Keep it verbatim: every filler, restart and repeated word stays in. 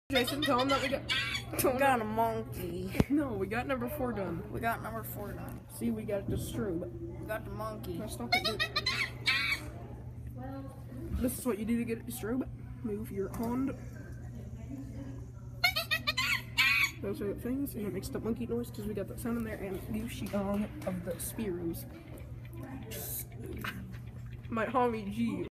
Jason, tell him that we got. Tell We him got a monkey. No, we got number four done. We got number four done. See, we got the strobe. We got the monkey. Now stop it, dude. This is what you do to get a strobe. Move your hand. Those are the things, and it makes the monkey noise because we got that sound in there, and Gucci on of the Spearows. My homie G.